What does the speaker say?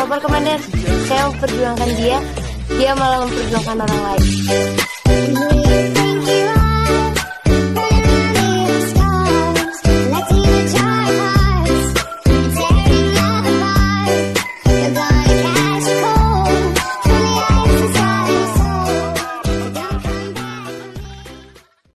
Baper komandan, saya memperjuangkan dia malah memperjuangkan orang lain.